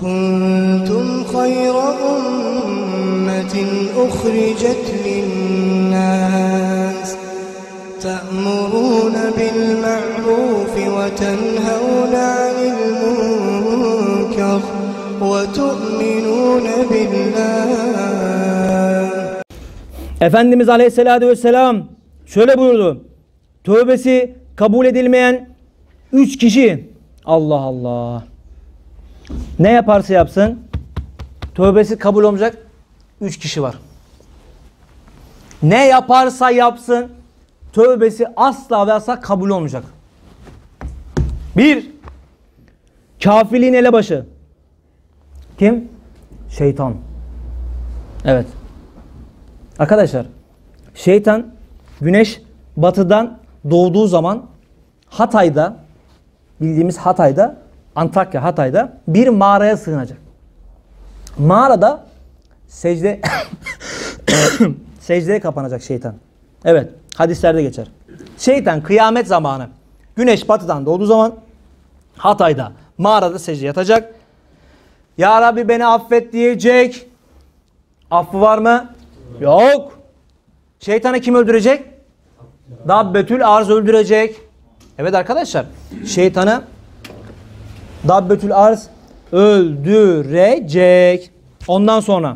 كنتم خير أمة أخرجت للناس تأمرون بالمعروف وتنهون عن المنكر وتؤمنون بالله. Efendimiz Aleyhisselatü Vesselam şöyle buyurdu. Tövbesi kabul edilmeyen 3 kişi. Allah Allah. Ne yaparsa yapsın tövbesi kabul olmayacak 3 kişi var. Ne yaparsa yapsın tövbesi asla ve asla kabul olmayacak. 1. Kafirliğin elebaşı. Kim? Şeytan. Evet. Arkadaşlar, şeytan güneş batıdan doğduğu zaman Hatay'da, bildiğimiz Hatay'da, Antakya Hatay'da bir mağaraya sığınacak. Mağarada secdeye kapanacak şeytan. Evet, hadislerde geçer. Şeytan kıyamet zamanı güneş batıdan doğduğu zaman Hatay'da mağarada secdeye yatacak. Ya Rabbi beni affet diyecek. Affı var mı? Yok. Şeytanı kim öldürecek? Dabbetül Arz öldürecek. Evet arkadaşlar, şeytanı Dabbetül Arz öldürecek. Ondan sonra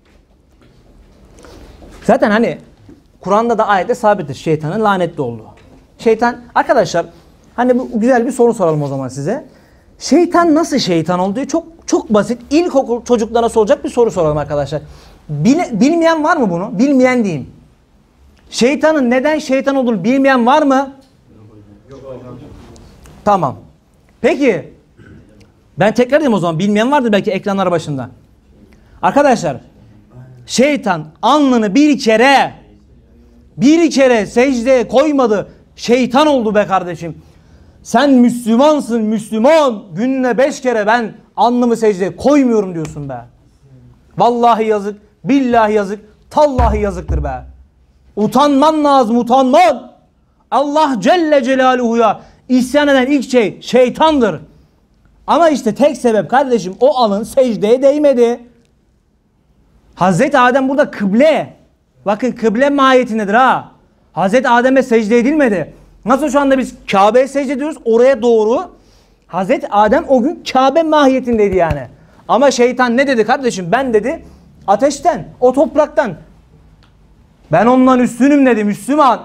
zaten hani Kur'an'da da ayette sabittir şeytanın lanetli olduğu. Şeytan arkadaşlar, hani bu güzel bir soru soralım o zaman size. Şeytan nasıl şeytan olduğu çok basit. İlkokul çocuklarına soracak bir soru soralım arkadaşlar. Bilmeyen var mı bunu? Bilmeyen diyeyim. Şeytanın neden şeytan olduğunu bilmeyen var mı? Yok hocam. Tamam. Peki ben tekrar edeyim o zaman. Bilmeyen vardır belki ekranlar başında. Arkadaşlar, şeytan alnını bir kere secdeye koymadı. Şeytan oldu be kardeşim. Sen Müslümansın, Müslüman. Gününe 5 kere ben alnımı secdeye koymuyorum diyorsun be. Vallahi yazık, billahi yazık, tallahi yazıktır be. Utanman lazım, utanman. Allah Celle Celaluhu'ya isyan eden ilk şey şeytandır. Ama işte tek sebep kardeşim, o alın secdeye değmedi. Hazreti Adem burada kıble. Bakın kıble mahiyetindedir ha. Hazreti Adem'e secde edilmedi. Nasıl şu anda biz Kabe'ye secde ediyoruz, oraya doğru. Hazreti Adem o gün Kabe mahiyetindeydi yani. Ama şeytan ne dedi kardeşim? Ben dedi ateşten, o topraktan. Ben ondan üstünüm dedi Müslüman.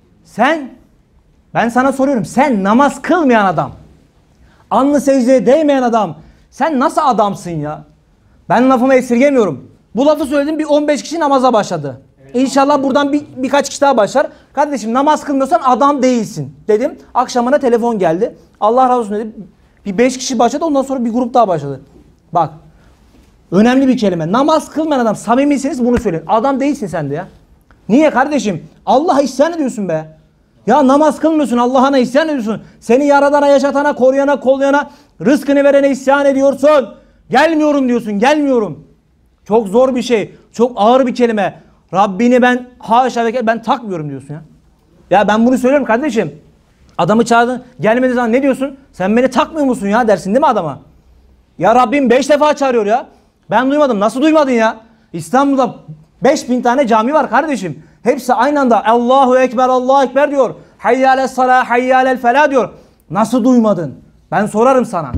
Ben sana soruyorum, sen namaz kılmayan adam, alnı secdeye değmeyen adam, sen nasıl adamsın ya? Ben lafımı esirgemiyorum. Bu lafı söyledim, bir 15 kişi namaza başladı. İnşallah buradan birkaç kişi daha başlar. Kardeşim namaz kılmıyorsan adam değilsin dedim. Akşamına telefon geldi. Allah razı olsun dedi. Bir 5 kişi başladı, ondan sonra bir grup daha başladı. Bak, önemli bir kelime. Namaz kılmayan adam, samimisiniz bunu söyleyin. Adam değilsin sen de ya. Niye kardeşim? Allah'a isyan ediyorsun be. Ya namaz kılmıyorsun, Allah'ına isyan ediyorsun. Seni yaradana, yaşatana, koruyana, kollayana, rızkını verene isyan ediyorsun. Gelmiyorum diyorsun, gelmiyorum. Çok zor bir şey, çok ağır bir kelime. Rabbini ben haşa ve ben takmıyorum diyorsun ya. Ya ben bunu söylüyorum kardeşim. Adamı çağırdın, gelmediği zaman ne diyorsun? Sen beni takmıyor musun ya dersin değil mi adama? Ya Rabbim 5 defa çağırıyor ya. Ben duymadım. Nasıl duymadın ya? İstanbul'da 5000 tane cami var kardeşim. Hepsi aynı anda Allahu Ekber, Allahu Ekber diyor. Hayyâles salâ, hayyâlel felâ diyor. Nasıl duymadın? Ben sorarım sana.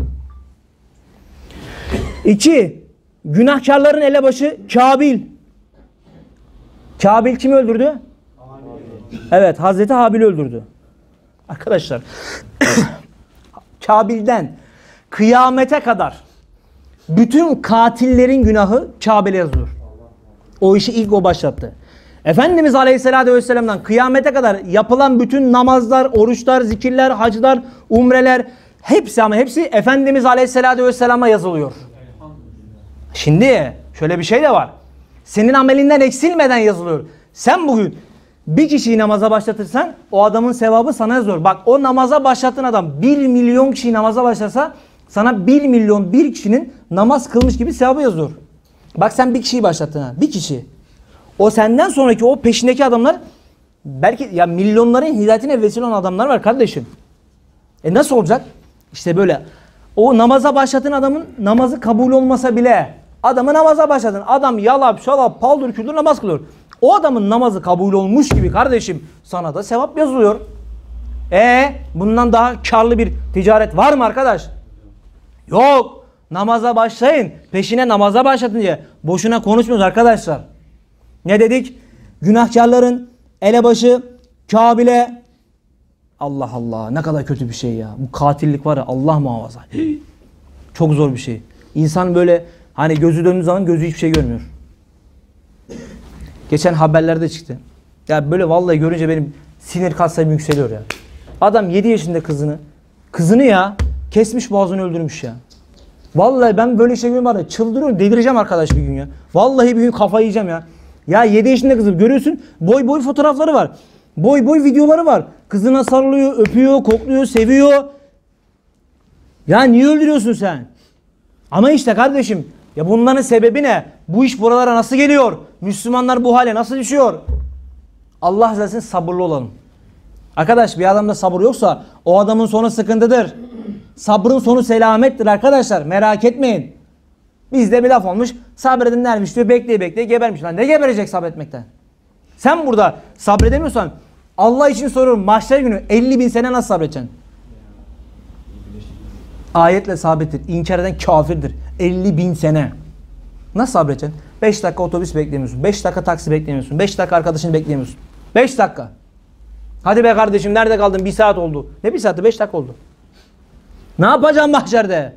2. Günahkarların elebaşı Kabil. Kabil kimi öldürdü? Evet, Hazreti Habil'i öldürdü. Arkadaşlar Kabil'den kıyamete kadar bütün katillerin günahı Kabil'e yazılıyor. O işi ilk o başlattı. Efendimiz Aleyhisselatü Vesselam'dan kıyamete kadar yapılan bütün namazlar, oruçlar, zikirler, hacılar, umreler hepsi Efendimiz Aleyhisselatü Vesselam'a yazılıyor. Şimdi şöyle bir şey de var. Senin amelinden eksilmeden yazılıyor. Sen bugün bir kişiyi namaza başlatırsan o adamın sevabı sana yazılıyor. Bak, o namaza başlattığın adam 1 milyon kişiyi namaza başlarsa sana 1 milyon bir kişinin namaz kılmış gibi sevabı yazıyor. Bak sen bir kişiyi başlattın ha. Bir kişi. O senden sonraki o peşindeki adamlar belki ya milyonların hidayetine vesile olan adamlar var kardeşim. Nasıl olacak? İşte böyle O namaza başlatın adamın namazı kabul olmasa bile adamı namaza başladın. Adam yalap şalap paldır küldür namaz kılıyor. O adamın namazı kabul olmuş gibi kardeşim sana da sevap yazılıyor. Bundan daha karlı bir ticaret var mı arkadaş? Yok. Namaza başlayın. Peşine namaza başlatın diye. Boşuna konuşmuyoruz arkadaşlar. Ne dedik? Günahkarların elebaşı Kabil'e. Allah Allah, ne kadar kötü bir şey ya. Bu katillik var ya, Allah muhafaza. Çok zor bir şey. İnsan böyle hani gözü döndüğü zaman gözü hiçbir şey görmüyor. Geçen haberlerde çıktı. Ya böyle vallahi görünce benim sinir katsayım yükseliyor ya. Adam 7 yaşında kızını ya kesmiş, boğazını öldürmüş ya. Vallahi ben böyle şey görüyorum var ya, çıldırıyorum, delireceğim arkadaş bir gün ya. Vallahi bir gün kafayı yiyeceğim ya. Ya 7 yaşında kızı görüyorsun, boy fotoğrafları var. Boy videoları var. Kızına sarılıyor, öpüyor, kokluyor, seviyor. Ya niye öldürüyorsun sen? Ama işte kardeşim, ya bunların sebebi ne? Bu iş buralara nasıl geliyor? Müslümanlar bu hale nasıl düşüyor? Allah razı olsun, sabırlı olalım. Arkadaş, bir adamda sabır yoksa o adamın sonu sıkıntıdır. Sabrın sonu selamettir arkadaşlar. Merak etmeyin. Bizde bir laf olmuş. Sabredenlermiş diyor. Bekleye gebermiş. Lan ne geberecek sabretmekten? Sen burada sabredemiyorsan Allah için soruyorum. Mahşer günü 50.000 sene nasıl sabredeceksin? Ayetle sabittir. İnkar eden kafirdir. 50.000 sene. Nasıl sabredeceksin? 5 dakika otobüs beklemiyorsun. 5 dakika taksi beklemiyorsun. 5 dakika arkadaşını beklemiyorsun. 5 dakika. Hadi be kardeşim, nerede kaldın? 1 saat oldu. Ne 1 saati? 5 dakika oldu. Ne yapacağım mahşerde?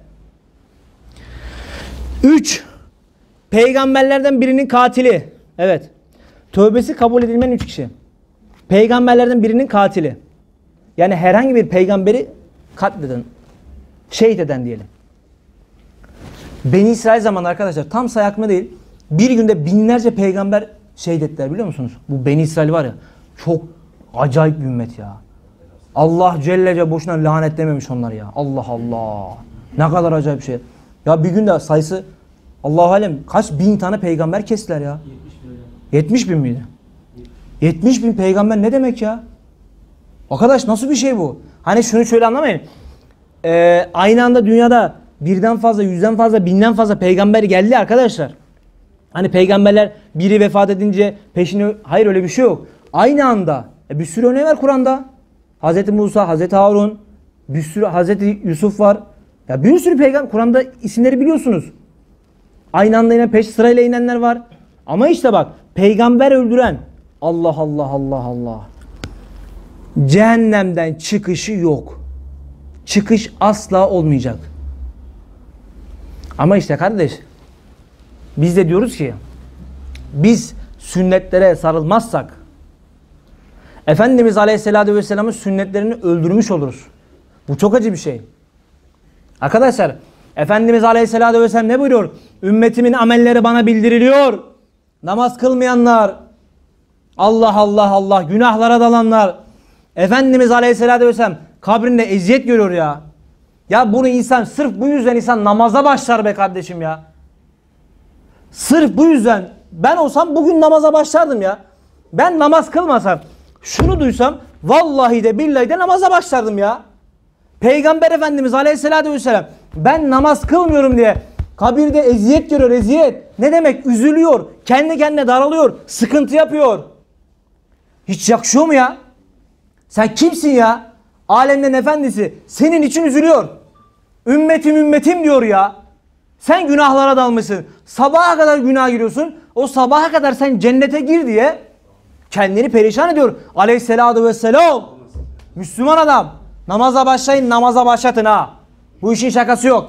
3. Peygamberlerden birinin katili. Evet. Tövbesi kabul edilmeyen 3 kişi. Peygamberlerden birinin katili. Yani herhangi bir peygamberi katleden, şehit eden diyelim. Beni İsrail zamanı arkadaşlar, tam sayı aklımda değil. Bir günde binlerce peygamber şehit ettiler, biliyor musunuz? Bu Beni İsrail var ya, çok acayip bir ümmet ya. Allah Celle Celle boşuna lanetlememiş onları ya. Allah Allah. Ne kadar acayip bir şey. Ya bir günde sayısı Allahu alem kaç bin tane peygamber kestiler ya. 70 bin miydi? 70 bin peygamber ne demek ya? Arkadaş nasıl bir şey bu? Hani şunu şöyle anlamayın. Aynı anda dünyada birden fazla, yüzden fazla, binden fazla peygamber geldi arkadaşlar. Hani peygamberler biri vefat edince peşine, hayır öyle bir şey yok. Aynı anda bir sürü örneği var Kur'an'da. Hazreti Musa, Hazreti Harun, bir sürü Hazreti Yusuf var. Ya bir sürü peygamber, Kur'an'da isimleri biliyorsunuz. Aynı anda yine peş sırayla inenler var. Ama işte bak, peygamber öldüren Allah Allah Allah Allah. Cehennemden çıkışı yok. Çıkış asla olmayacak. Ama işte kardeş, biz de diyoruz ki biz sünnetlere sarılmazsak Efendimiz Aleyhisselatü Vesselam'ın sünnetlerini öldürmüş oluruz. Bu çok acı bir şey. Arkadaşlar, Efendimiz Aleyhisselatü Vesselam ne buyuruyor? Ümmetimin amelleri bana bildiriliyor. Namaz kılmayanlar, Allah Allah Allah, günahlara dalanlar. Efendimiz Aleyhisselatü Vesselam kabrinde eziyet görüyor ya. Ya bunu insan, sırf bu yüzden insan namaza başlar be kardeşim ya. Sırf bu yüzden ben olsam bugün namaza başlardım ya. Ben namaz kılmasam, şunu duysam vallahi de billahi de namaza başlardım ya. Peygamber Efendimiz Aleyhisselatü Vesselam ben namaz kılmıyorum diye kabirde eziyet görüyor, eziyet. Ne demek? Üzülüyor, kendi kendine daralıyor, sıkıntı yapıyor. Hiç yakışıyor mu ya? Sen kimsin ya? Alemlerin efendisi senin için üzülüyor. Ümmetim ümmetim diyor ya. Sen günahlara dalmışsın. Sabaha kadar günah giriyorsun. O sabaha kadar sen cennete gir diye kendini perişan ediyor. Aleyhisselatü vesselam. Müslüman adam. Namaza başlayın, namaza başlatın ha. Bu işin şakası yok.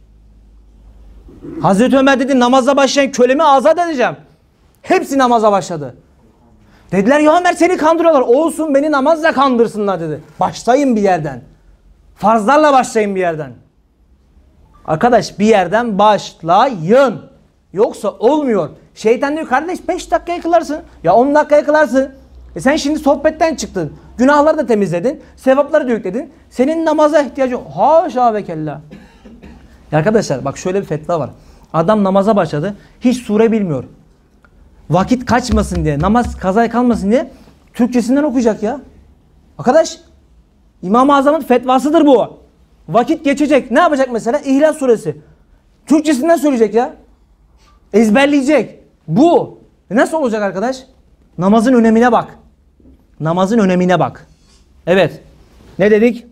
Hazreti Ömer dedi, namaza başlayın, kölemi azat edeceğim. Hepsi namaza başladı. Dediler ya Ömer, seni kandırıyorlar. Olsun, beni namazla kandırsınlar dedi. Başlayın bir yerden. Farzlarla başlayın bir yerden. Arkadaş, bir yerden başlayın. Yoksa olmuyor. Şeytan diyor kardeş 5 dakikaya kılarsın. Ya 10 dakikaya kılarsın. Sen şimdi sohbetten çıktın. Günahları da temizledin. Sevapları da yükledin. Senin namaza ihtiyacın yok. Haşa ve kella. Arkadaşlar bak, şöyle bir fetva var. Adam namaza başladı. Hiç sure bilmiyor. Vakit kaçmasın diye, namaz kazaya kalmasın diye Türkçesinden okuyacak ya. Arkadaş, İmam-ı Azam'ın fetvasıdır bu. Vakit geçecek. Ne yapacak mesela? İhlas suresi. Türkçesinden söyleyecek ya. Ezberleyecek. Bu. Nasıl olacak arkadaş? Namazın önemine bak. Namazın önemine bak. Evet. Ne dedik?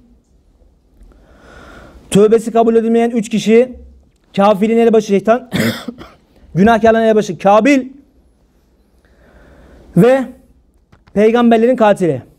Tövbesi kabul edilmeyen 3 kişi. Kafirin elebaşı şeytan. Günahkarların elebaşı Kabil. Ve peygamberlerin katili.